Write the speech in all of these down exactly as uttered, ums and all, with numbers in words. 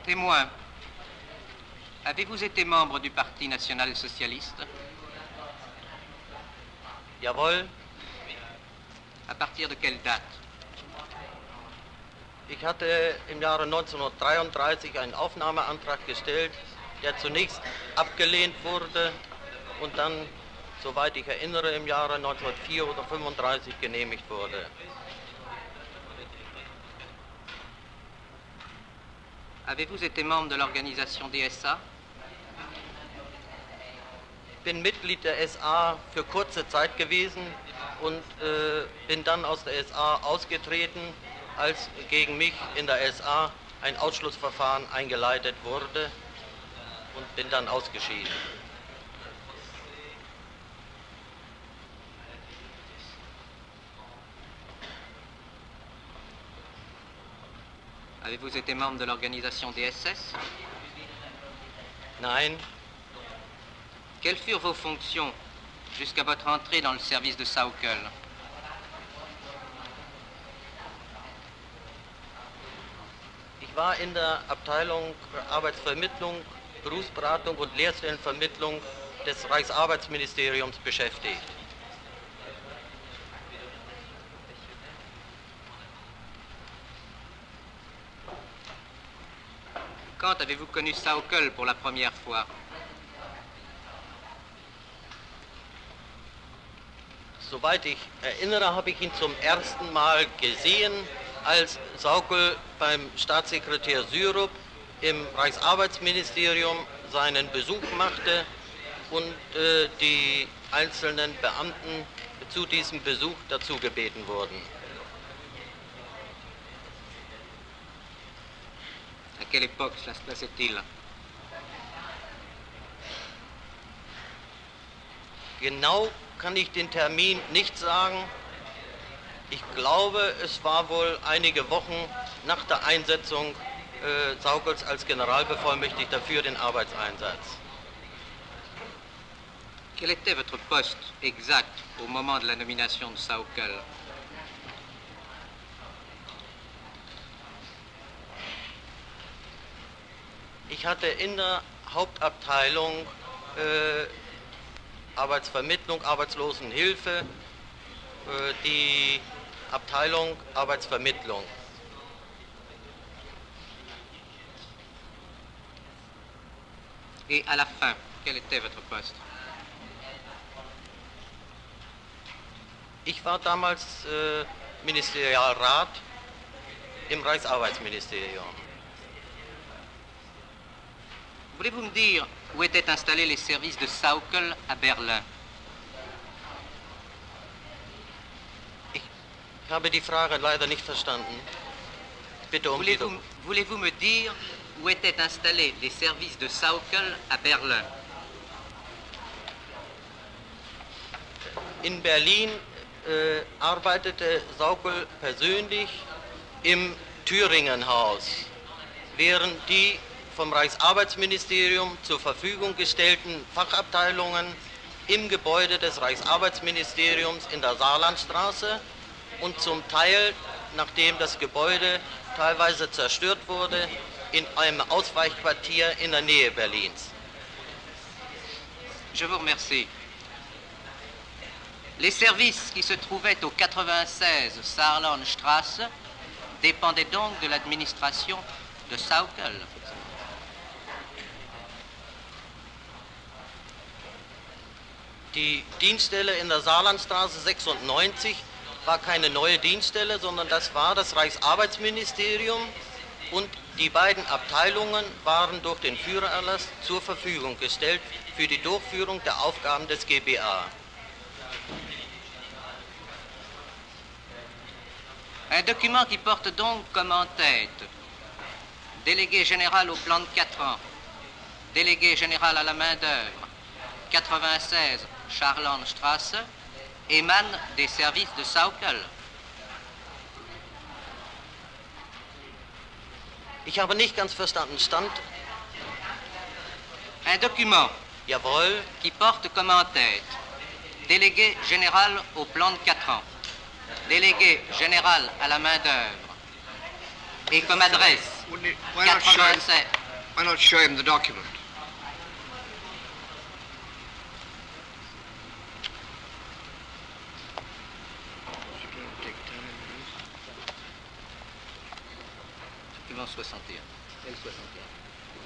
Témoin, avez-vous été membre du Parti national-socialiste? Jawohl. À partir de quelle date? Ich hatte im Jahre neunzehnhundertdreiunddreißig einen Aufnahmeantrag gestellt, der zunächst abgelehnt wurde und dann, soweit ich erinnere, im Jahre neunzehnhundertvier oder fünfunddreißig genehmigt wurde. Avez-vous été membre de l'organisation D S A? Ich bin Mitglied der S A für kurze Zeit gewesen und äh, bin dann aus der S A ausgetreten, als gegen mich in der S A ein Ausschlussverfahren eingeleitet wurde und bin dann ausgeschieden. Avez-vous été membre de l'organisation D S S? Nein. Quelles furent vos fonctions jusqu'à votre entrée dans le service de Sauckel? Ich war in der Abteilung Arbeitsvermittlung, Berufsberatung und Lehrstellenvermittlung des Reichsarbeitsministeriums beschäftigt. Quand avez-vous connu Sauckel pour la première fois? Soweit ich erinnere, habe ich ihn zum ersten Mal gesehen, als Sauckel beim Staatssekretär Syrup im Reichsarbeitsministerium seinen Besuch machte und äh, die einzelnen Beamten zu diesem Besuch dazu gebeten wurden. À quelle époque cela se passait-il? Genau kann ich den Termin nicht sagen. Ich glaube, es war wohl einige Wochen nach der Einsetzung äh, Saukels als Generalbevollmächtigter für den Arbeitseinsatz. Quel était votre poste exact au moment de la nomination de Sauckel? Ich hatte in der Hauptabteilung äh, Arbeitsvermittlung, Arbeitslosenhilfe, äh, die Abteilung Arbeitsvermittlung. Et à la fin, quel était votre poste? Ich war damals äh, Ministerialrat im Reichsarbeitsministerium. Voulez-vous me dire où étaient installés les services de Sauckel à Berlin? Ich habe die Frage leider nicht verstanden. Bitte um Voulez-vous voulez-vous me dire où étaient installés les services de Sauckel à Berlin? In Berlin äh, arbeitete Sauckel persönlich im Thüringenhaus, während die vom Reichsarbeitsministerium zur Verfügung gestellten Fachabteilungen im Gebäude des Reichsarbeitsministeriums in der Saarlandstraße und zum Teil, nachdem das Gebäude teilweise zerstört wurde, in einem Ausweichquartier in der Nähe Berlins. Je vous remercie. Les services qui se trouvaient au quatre-vingt-seize Saarlandstraße dépendaient donc de l'administration de Sauckel. Die Dienststelle in der Saarlandstraße sechsundneunzig war keine neue Dienststelle, sondern das war das Reichsarbeitsministerium und die beiden Abteilungen waren durch den Führererlass zur Verfügung gestellt für die Durchführung der Aufgaben des G B A. Un document qui porte donc comme en tête délégué général au plan de quatre ans, délégué général à la main-d'œuvre, quatre-vingt-seize Saarlandstraße, émane des services de Sauckel. Ich habe nicht ganz verstanden. Stand? Un document Jawohl. qui porte comme en tête délégué général au plan de quatre ans, délégué général à la main-d'œuvre, et comme adresse Buenas noches. quatre-vingt-sept Why not show him the document? Document soixante et un. L soixante et un.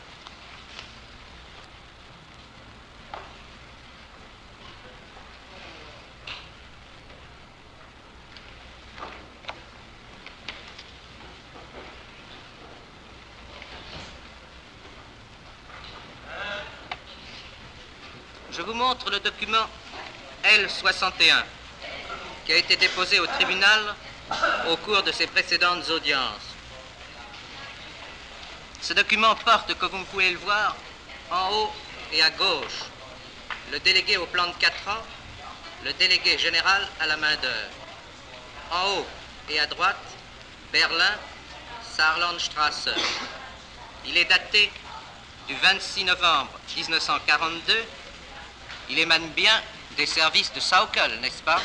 Je vous montre le document L soixante et un qui a été déposé au tribunal au cours de ses précédentes audiences. Ce document porte, comme vous pouvez le voir, en haut et à gauche, le délégué au plan de quatre ans, le délégué général à la main-d'œuvre. En haut et à droite, Berlin, Saarlandstrasse. Il est daté du vingt-six novembre mille neuf cent quarante-deux. Il émane bien des services de Sauckel, n'est-ce pas?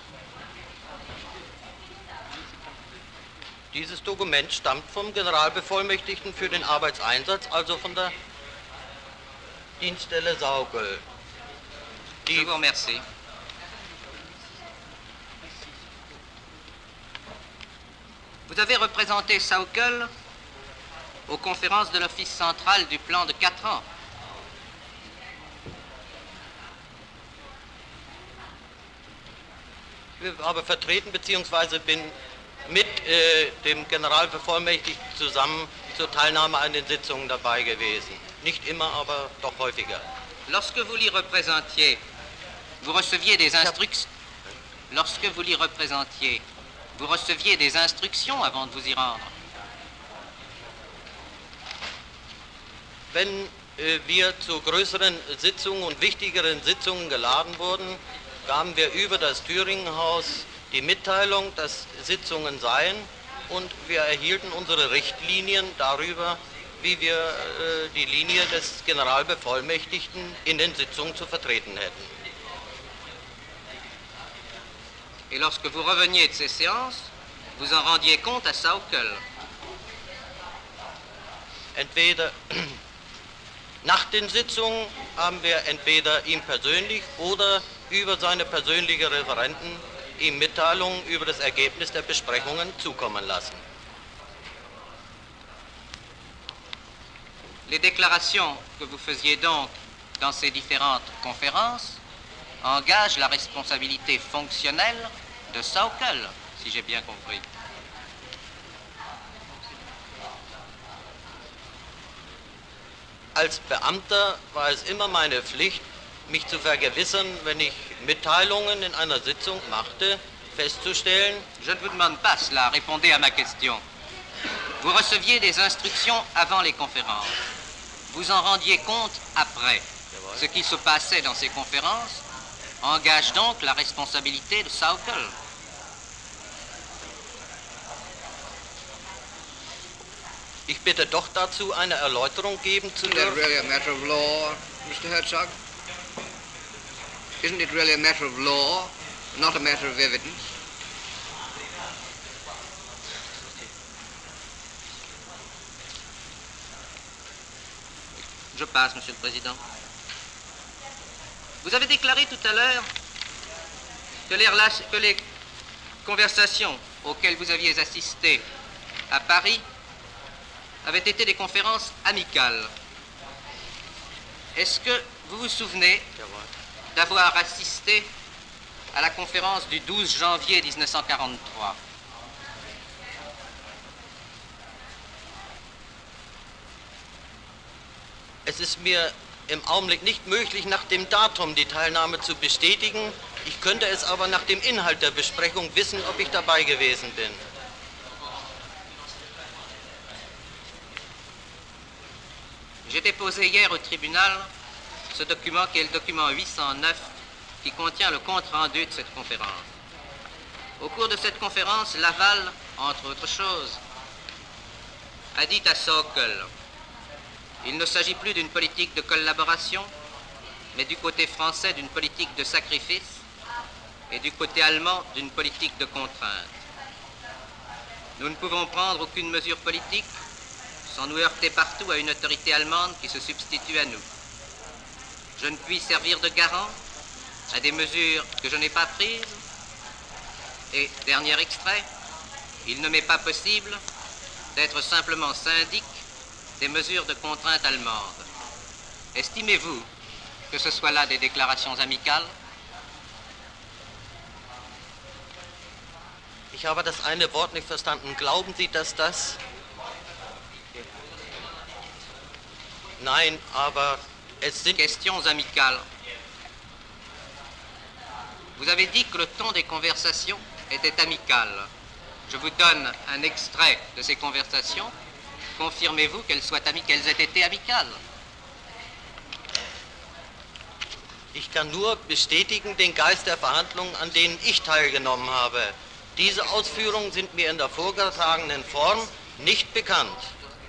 Dieses Dokument stammt vom Generalbevollmächtigten für den Arbeitseinsatz, also von der Dienststelle Sauckel. Je vous remercie. Vous avez représenté Sauckel aux conférences de l'Office central du plan de quatre ans. Ich habe vertreten bzw. bin mit äh, dem Generalbevollmächtigten zusammen zur Teilnahme an den Sitzungen dabei gewesen. Nicht immer, aber doch häufiger. Lorsque vous l'y représentiez, vous receviez des instructions. Lorsque vous l'y représentiez, vous receviez des instructions avant de vous y rendre. Wenn äh, wir zu größeren Sitzungen und wichtigeren Sitzungen geladen wurden, gaben wir über das Thüringenhaus die Mitteilung, dass Sitzungen seien, und wir erhielten unsere Richtlinien darüber, wie wir äh, die Linie des Generalbevollmächtigten in den Sitzungen zu vertreten hätten. Et lorsque vous reveniez de ces séances, vous en rendiez compte à Sauckel. Entweder nach den Sitzungen haben wir entweder ihm persönlich oder über seine persönlichen Referenten ihm Mitteilungen über das Ergebnis der Besprechungen zukommen lassen. Les déclarations que vous faisiez donc dans ces différentes conférences engagent la responsabilité fonctionnelle de Sauckel, si j'ai bien compris. Als Beamter war es immer meine Pflicht, mich zu vergewissern, wenn ich Mitteilungen in einer Sitzung machte, festzustellen. Je ne vous demande pas cela, répondez à ma question. Vous receviez des instructions avant les conférences. Vous en rendiez compte après. Ce qui se passait dans ces conférences engage donc la responsabilité de Sauckel. Ich bitte doch dazu, eine Erläuterung geben zu Isn't that dürfen. really a matter of law, Mister Herzog? Isn't it really a matter of law, not a matter of evidence? Je passe, Monsieur le Président. Vous avez déclaré tout à l'heure que les, que les conversations auxquelles vous aviez assisté à Paris avaient été des conférences amicales. Est-ce que vous vous souvenez d'avoir assisté à la conférence du douze janvier mille neuf cent quarante-trois? Es ist mir im Augenblick nicht möglich, nach dem Datum die Teilnahme zu bestätigen. Ich könnte es aber nach dem Inhalt der Besprechung wissen, ob ich dabei gewesen bin. J'ai déposé hier au tribunal ce document qui est le document huit cent neuf qui contient le compte-rendu de cette conférence. Au cours de cette conférence, Laval, entre autres choses, a dit à Sauckel: il ne s'agit plus d'une politique de collaboration, mais du côté français d'une politique de sacrifice et du côté allemand d'une politique de contrainte. Nous ne pouvons prendre aucune mesure politique sans nous heurter partout à une autorité allemande qui se substitue à nous. Je ne puis servir de garant à des mesures que je n'ai pas prises. Et, dernier extrait, il ne m'est pas possible d'être simplement syndic des mesures de contrainte allemandes. Estimez-vous que ce soit là des déclarations amicales? Ich habe das eine Wort nicht verstanden. Glauben Sie, dass das... Nein, aber es sind... Questions amicales. Vous avez dit que le ton des conversations était amical. Je vous donne un extrait de ces conversations. Confirmez-vous qu'elles soient ami- qu'elles aient été amicales? Ich kann nur bestätigen den Geist der Verhandlungen, an denen ich teilgenommen habe. Diese Ausführungen sind mir in der vorgetragenen Form nicht bekannt.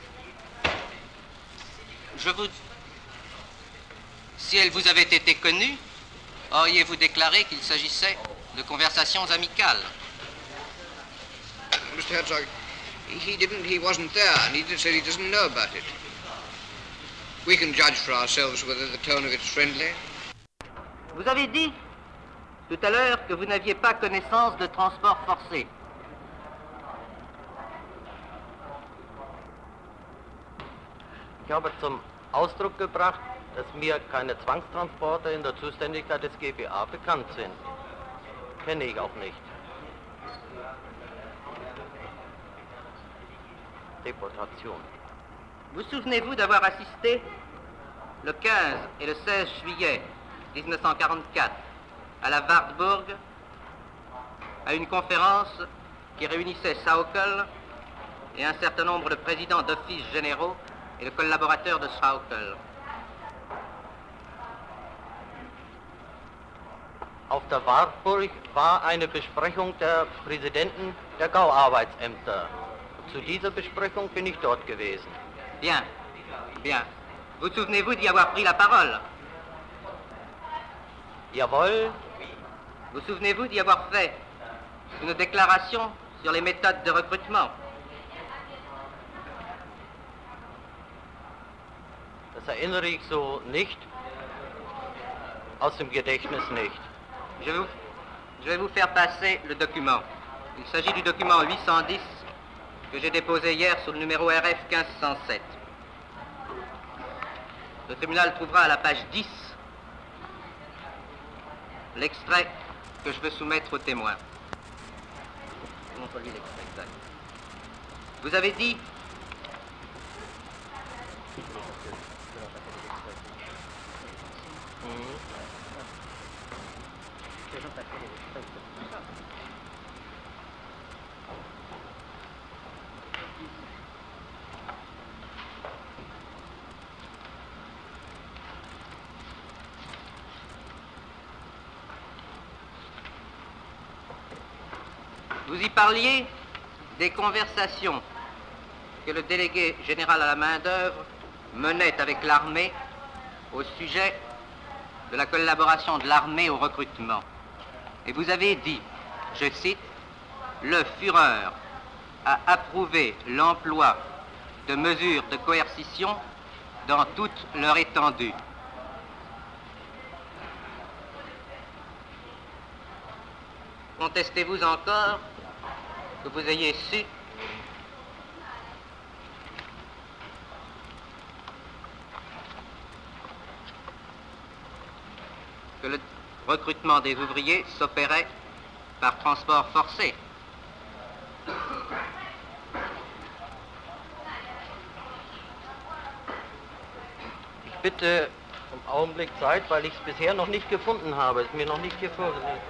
Je vous... Si elles vous avaient été connues, auriez-vous déclaré qu'il s'agissait de conversations amicales? Mister Herzog, he didn't, he wasn't there, and he said he doesn't know about it. We can judge for ourselves whether the tone of it's friendly. Vous avez dit tout à l'heure que vous n'aviez pas connaissance de transport forcé. Ich habe zum Ausdruck gebracht, dass mir keine Zwangstransporte in der Zuständigkeit des G B A bekannt sind. Kenne ich auch nicht. Déportation. Vous souvenez-vous d'avoir assisté le quinze et le seize juillet mille neuf cent quarante-quatre à la Wartburg à une conférence qui réunissait Sauckel et un certain nombre de présidents d'offices généraux et de collaborateurs de Sauckel. Auf der Wartburg war eine Besprechung der Präsidenten der Gauarbeitsämter. Zu dieser Besprechung bin ich dort gewesen. Bien, bien. Vous souvenez-vous d'y avoir pris la parole? Jawohl, Vous souvenez-vous d'y avoir fait une déclaration sur les méthodes de recrutement? das erinnere ich so nicht, aus dem Gedächtnis nicht. Je, vous, je vais vous faire passer le document. Il s'agit du document huit cent dix que j'ai déposé hier sur le numéro R F quinze cent sept. Le tribunal trouvera à la page dix l'extrait que je veux soumettre aux témoins. Comment on lit l'extrait exact? Vous avez dit Vous y parliez des conversations que le délégué général à la main-d'œuvre menait avec l'armée au sujet de la collaboration de l'armée au recrutement. Et vous avez dit, je cite, « Le Führer a approuvé l'emploi de mesures de coercition dans toute leur étendue. » Contestez-vous encore que vous ayez su que le recrutement des ouvriers s'opérait par transport forcé? Ich bitte um Augenblick Zeit, weil ich es bisher noch nicht gefunden habe. Es ist mir noch nicht hier vorgelegt.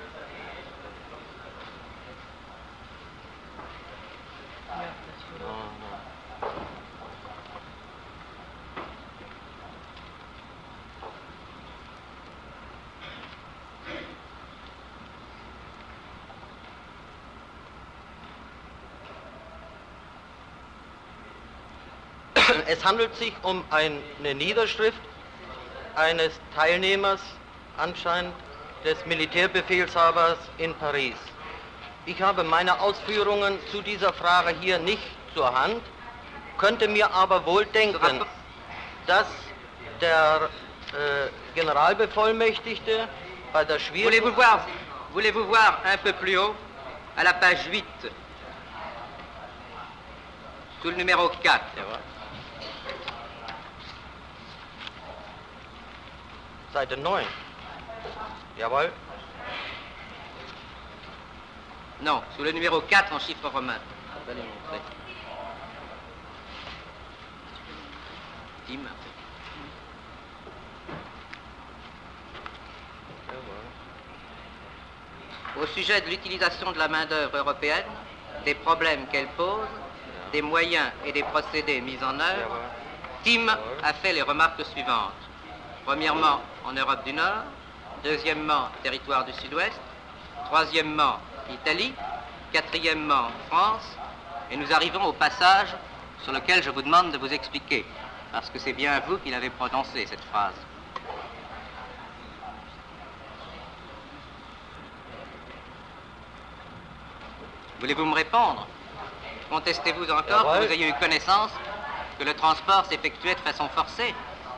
Es handelt sich um eine Niederschrift eines Teilnehmers, anscheinend des Militärbefehlshabers in Paris. Ich habe meine Ausführungen zu dieser Frage hier nicht zur Hand, könnte mir aber wohl denken, dass der äh, Generalbevollmächtigte bei der schwierigen... Voulez-vous voir, voulez-vous voir un peu plus haut, à la page huit, sous le numéro quatre. Seite neun. Jawohl. Non, sous le numéro quatre en chiffres romains. Je vais les montrer. Tim. Au sujet de l'utilisation de la main-d'œuvre européenne, des problèmes qu'elle pose, des moyens et des procédés mis en œuvre, Tim a fait les remarques suivantes. Premièrement, en Europe du Nord. Deuxièmement, territoire du Sud-Ouest. Troisièmement, Italie. Quatrièmement, France. Et nous arrivons au passage sur lequel je vous demande de vous expliquer, parce que c'est bien vous qui l'avez prononcé, cette phrase. Voulez-vous me répondre? Contestez-vous encore que vous ayez eu connaissance que le transport s'effectuait de façon forcée?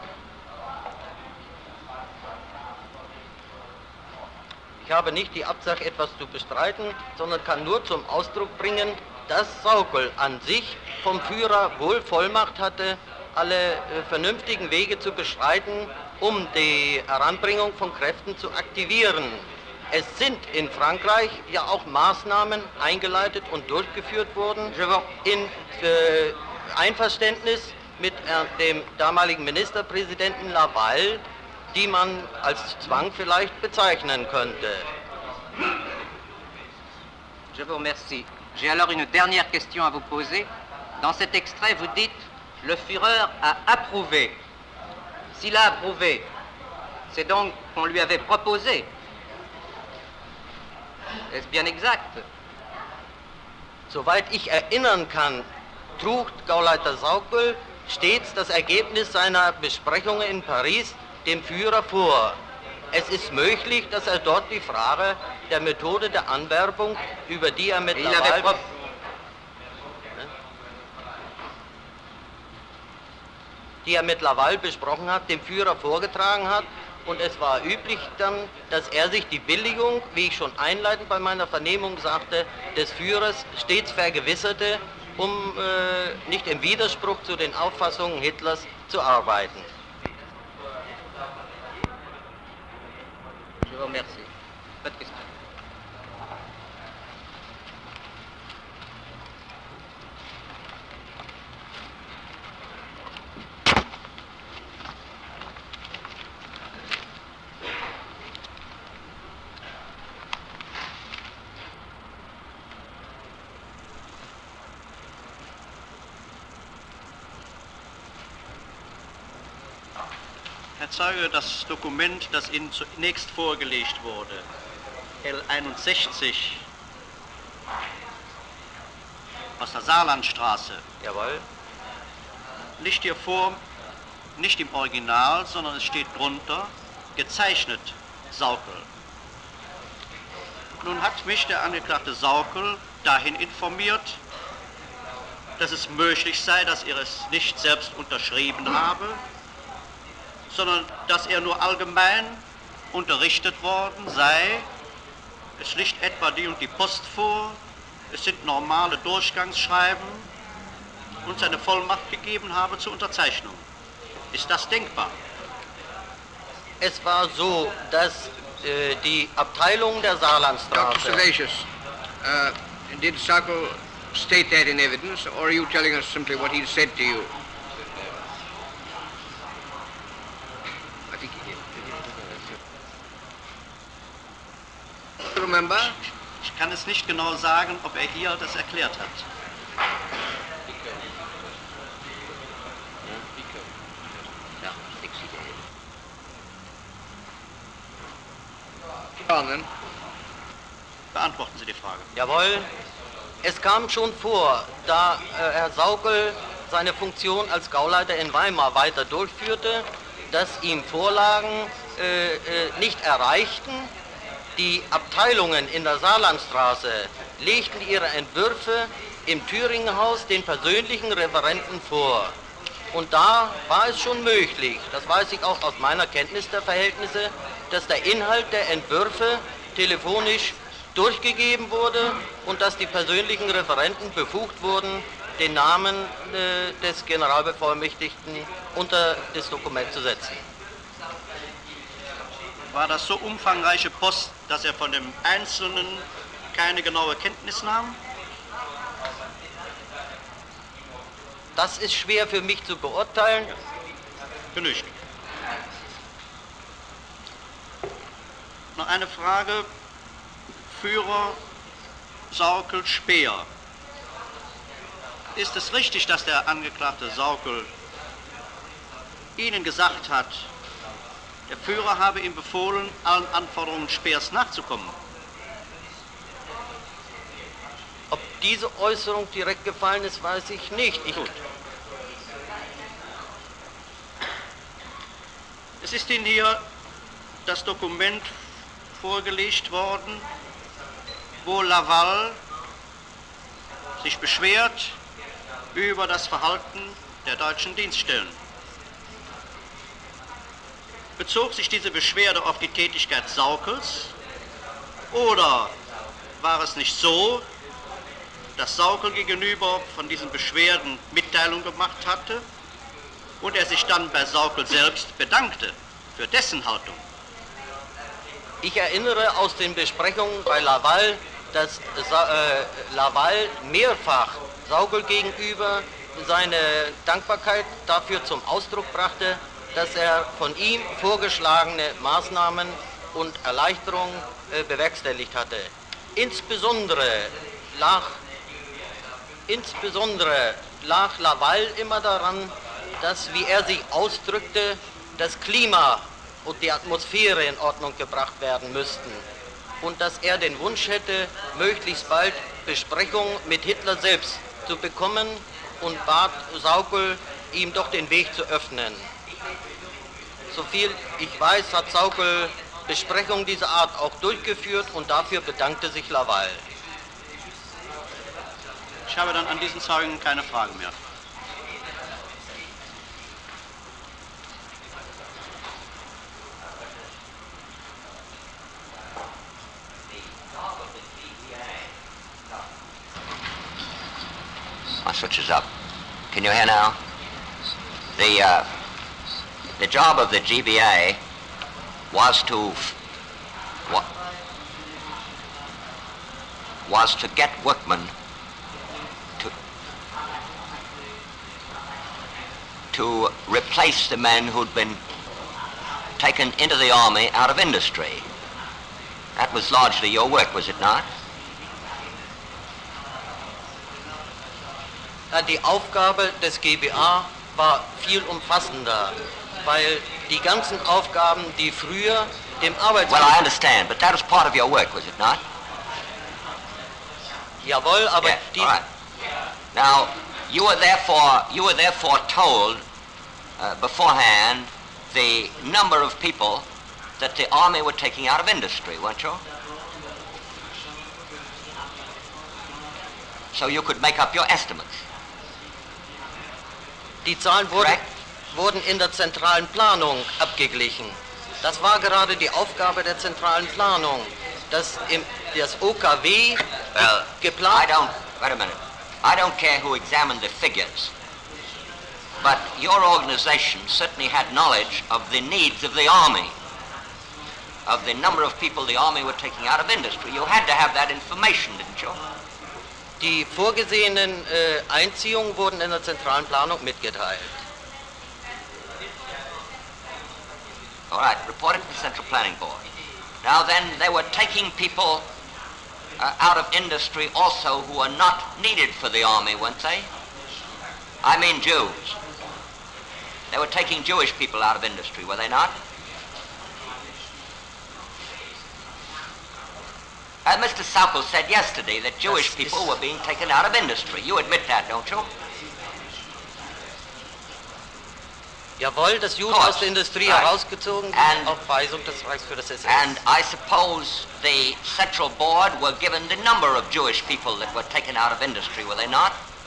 Ich habe nicht die Absicht, etwas zu bestreiten, sondern kann nur zum Ausdruck bringen, dass Sauckel an sich vom Führer wohl Vollmacht hatte, alle äh, vernünftigen Wege zu beschreiten, um die Heranbringung von Kräften zu aktivieren. Es sind in Frankreich ja auch Maßnahmen eingeleitet und durchgeführt worden in äh, Einverständnis mit äh, dem damaligen Ministerpräsidenten Laval, die man als Zwang vielleicht bezeichnen könnte. Je vous remercie. J'ai alors une dernière question à vous poser. Dans cet extrait, vous dites « Le Führer a approuvé ». S'il a approuvé, c'est donc qu'on lui avait proposé. Est-ce bien exact? Soweit ich erinnern kann, trug Gauleiter Sauckel stets das Ergebnis seiner Besprechungen in Paris dem Führer vor. Es ist möglich, dass er dort die Frage der Methode der Anwerbung, über die er mit Laval, die er mit Laval besprochen hat, dem Führer vorgetragen hat. Und es war üblich dann, dass er sich die Billigung, wie ich schon einleitend bei meiner Vernehmung sagte, des Führers stets vergewisserte, um äh, nicht im Widerspruch zu den Auffassungen Hitlers zu arbeiten. Je vous remercie. Pas de questions. Herr Zeuge, das Dokument, das Ihnen zunächst vorgelegt wurde, L einundsechzig aus der Saarlandstraße, Jawohl. liegt hier vor, nicht im Original, sondern es steht drunter, gezeichnet Sauckel. Nun hat mich der Angeklagte Sauckel dahin informiert, dass es möglich sei, dass er es nicht selbst unterschrieben habe, sondern dass er nur allgemein unterrichtet worden sei. Es liegt etwa die und die Post vor, es sind normale Durchgangsschreiben und seine Vollmacht gegeben habe zur Unterzeichnung. Ist das denkbar? Es war so, dass äh, die Abteilung der Saarlandstraße... Doctor Servatius, uh, did Sauckel state that in evidence, or are you telling us simply what he said to you? Remember? Ich kann es nicht genau sagen, ob er hier das erklärt hat. Beantworten Sie die Frage. Jawohl. Es kam schon vor, da äh, Herr Sauckel seine Funktion als Gauleiter in Weimar weiter durchführte, dass ihm Vorlagen äh, äh, nicht erreichten. Die Abteilungen in der Saarlandstraße legten ihre Entwürfe im Thüringenhaus den persönlichen Referenten vor. Und da war es schon möglich, das weiß ich auch aus meiner Kenntnis der Verhältnisse, dass der Inhalt der Entwürfe telefonisch durchgegeben wurde und dass die persönlichen Referenten befugt wurden, den Namen äh, des Generalbevollmächtigten unter das Dokument zu setzen. War das so umfangreiche Post, dass er von dem Einzelnen keine genaue Kenntnis nahm? Das ist schwer für mich zu beurteilen. Ja. Genügt. Noch eine Frage. Führer Saukel Speer. Ist es richtig, dass der Angeklagte Saukel Ihnen gesagt hat, der Führer habe ihm befohlen, allen Anforderungen Speers nachzukommen? Ob diese Äußerung direkt gefallen ist, weiß ich nicht. Ich Gut. Es ist Ihnen hier das Dokument vorgelegt worden, wo Laval sich beschwert über das Verhalten der deutschen Dienststellen. Bezog sich diese Beschwerde auf die Tätigkeit Saukels oder war es nicht so, dass Saukel gegenüber von diesen Beschwerden Mitteilung gemacht hatte und er sich dann bei Saukel selbst bedankte für dessen Haltung? Ich erinnere aus den Besprechungen bei Laval, dass äh, Laval mehrfach Saukel gegenüber seine Dankbarkeit dafür zum Ausdruck brachte, dass er von ihm vorgeschlagene Maßnahmen und Erleichterungen äh, bewerkstelligt hatte. Insbesondere lag, insbesondere lag Laval immer daran, dass, wie er sich ausdrückte, das Klima und die Atmosphäre in Ordnung gebracht werden müssten und dass er den Wunsch hätte, möglichst bald Besprechungen mit Hitler selbst zu bekommen und bat Saukel, ihm doch den Weg zu öffnen. Soviel ich weiß, hat Saukel Besprechungen dieser Art auch durchgeführt und dafür bedankte sich Laval. Ich habe dann an diesen Zeugen keine Frage mehr. My switch is up. Can you hear now? The, uh, the job of the G B A was to, wa was to get workmen to, to replace the men who'd been taken into the army out of industry. That was largely your work, was it not? Die Aufgabe des G B A war viel umfassender, weil die ganzen Aufgaben, die früher dem Arbeitsamt... Well, I understand, but that was part of your work, was it not? Jawohl, aber Yeah, die... all right. Now, you were therefore, you were therefore told uh, beforehand the number of people that the army were taking out of industry, weren't you? So you could make up your estimates. Die Zahlen wurden, wurden in der zentralen Planung abgeglichen. Das war gerade die Aufgabe der zentralen Planung, dass im, das O K W Well, geplant... I don't, wait a minute. I don't care who examined the figures, but your organization certainly had knowledge of the needs of the army, of the number of people the army were taking out of industry. You had to have that information, didn't you? Die vorgesehenen äh, Einziehungen wurden in der zentralen Planung mitgeteilt. All right, report it to the Central Planning Board. Now then, they were taking people uh, out of industry also who were not needed for the army, weren't they? I mean Jews. They were taking Jewish people out of industry, were they not? As Mister Saukel said yesterday that Jewish Das people ist- were being taken out of industry. You admit that, don't you? Jawohl, dass Juden Course. aus der Industrie Right. herausgezogen And- wurden auf Weisung des Reichsführers S S. And I suppose the Central Board were given the number of Jewish people that were taken out of industry, were they not?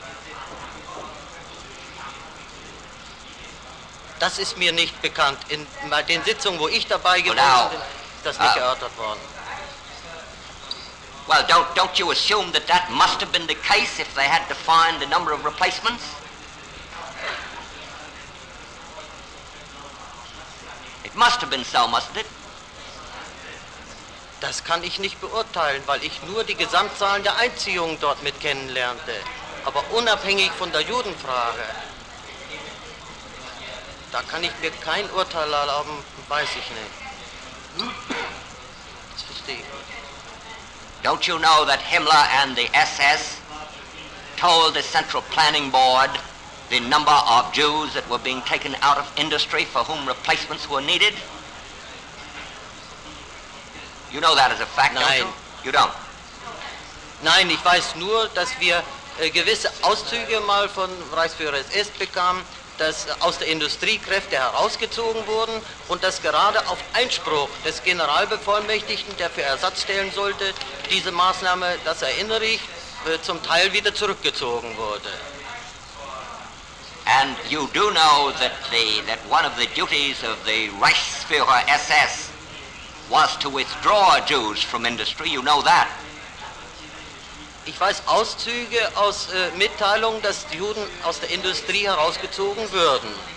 Das ist mir nicht bekannt. In den Sitzungen, wo ich dabei gewesen now, bin, ist das nicht uh, erörtert worden. Well, don't, don't you assume that that must have been the case if they had to find the number of replacements? It must have been so, mustn't it? Das kann ich nicht beurteilen, weil ich nur die Gesamtzahlen der Einziehungen dort mit kennenlernte. Aber unabhängig von der Judenfrage, da kann ich mir kein Urteil erlauben, weiß ich nicht. Das verstehe ich nicht. Don't you know that Himmler and the S S told the Central Planning Board the number of Jews that were being taken out of industry for whom replacements were needed? You know that as a fact, don't Nein. you? You don't. Nein, ich weiß nur, dass wir äh, gewisse Auszüge mal von Reichsführer S S bekamen, dass äh, aus der Industrie Kräfte herausgezogen wurden und dass gerade auf Einspruch des Generalbevollmächtigten, der für Ersatz stellen sollte, diese Maßnahme, das erinnere ich, äh, zum Teil wieder zurückgezogen wurde. And you do know that the that one of the duties of the Reichsführer S S was to withdraw Jews from industry. You know that. Ich weiß Auszüge aus äh, Mitteilungen, dass die Juden aus der Industrie herausgezogen würden.